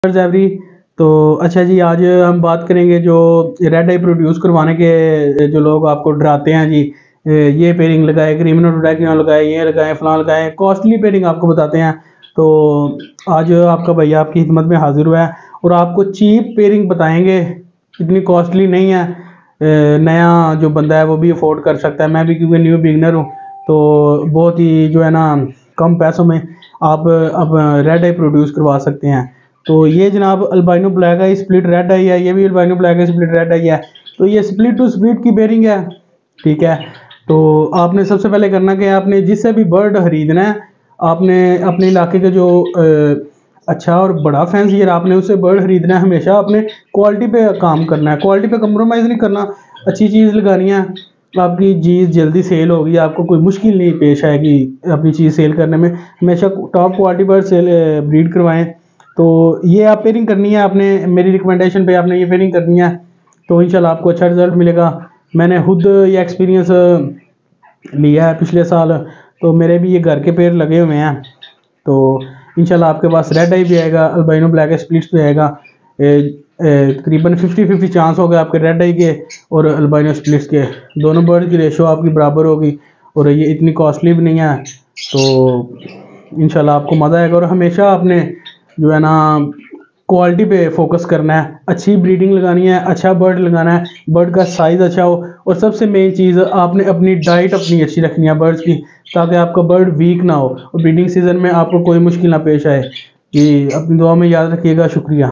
Every. तो अच्छा जी, आज हम बात करेंगे जो रेड आई प्रोड्यूस करवाने के जो लोग आपको डराते हैं जी, ये पेयरिंग लगाए, क्रीमिनोटोडैकिनोल लगाए, ये लगाए, फलां लगाए, कॉस्टली पेयरिंग आपको बताते हैं। तो आज आपका भैया आपकी खिदमत में हाजिर हुआ है और आपको चीप पेयरिंग बताएंगे, इतनी कॉस्टली नहीं है। नया जो बंदा है वो भी अफोर्ड कर सकता है, मैं भी क्योंकि न्यू बिगनर हूँ, तो बहुत ही जो है ना कम पैसों में आप अब रेड आई प्रोड्यूस करवा सकते हैं। तो ये जनाब अल्बाइनो ब्लैक है, स्प्लिट रेड आई है, ये भी अल्बाइनो ब्लैक है, स्प्लिट रेड आई है। तो ये स्प्लिट टू स्प्लिट की बेरिंग है, ठीक है। तो आपने सबसे पहले करना कि आपने जिससे भी बर्ड खरीदना है, आपने अपने इलाके के जो अच्छा और बड़ा फैंसियर आपने उससे बर्ड खरीदना है। हमेशा आपने क्वालिटी पे काम करना है, क्वालिटी पे कंप्रोमाइज़ नहीं करना, अच्छी चीज़ लगानी है। आपकी चीज़ जल्दी सेल होगी, आपको कोई मुश्किल नहीं पेश आएगी अपनी चीज़ सेल करने में। हमेशा टॉप क्वालिटी पर सेल ब्रीड करवाएं। तो ये आप पेयरिंग करनी है आपने, मेरी रिकमेंडेशन पे आपने ये पेयरिंग करनी है, तो इंशाल्लाह आपको अच्छा रिजल्ट मिलेगा। मैंने खुद ये एक्सपीरियंस लिया है पिछले साल, तो मेरे भी ये घर के पेड़ लगे हुए हैं। तो इंशाल्लाह आपके पास रेड आई भी आएगा, अल्बाइनो ब्लैक स्प्लिट्स भी आएगा। तकरीबन 50-50 चांस हो गए आपके रेड आई के और अल्बाइनो स्प्लिट्स के, दोनों बर्ड की रेशो आपकी बराबर होगी और ये इतनी कॉस्टली भी नहीं है। तो इंशाल्लाह आपको मज़ा आएगा। और हमेशा आपने जो है ना क्वालिटी पे फोकस करना है, अच्छी ब्रीडिंग लगानी है, अच्छा बर्ड लगाना है, बर्ड का साइज़ अच्छा हो, और सबसे मेन चीज़ आपने अपनी डाइट अपनी अच्छी रखनी है बर्ड्स की, ताकि आपका बर्ड वीक ना हो और ब्रीडिंग सीजन में आपको कोई मुश्किल ना पेश आए। कि अपनी दुआ में याद रखिएगा। शुक्रिया।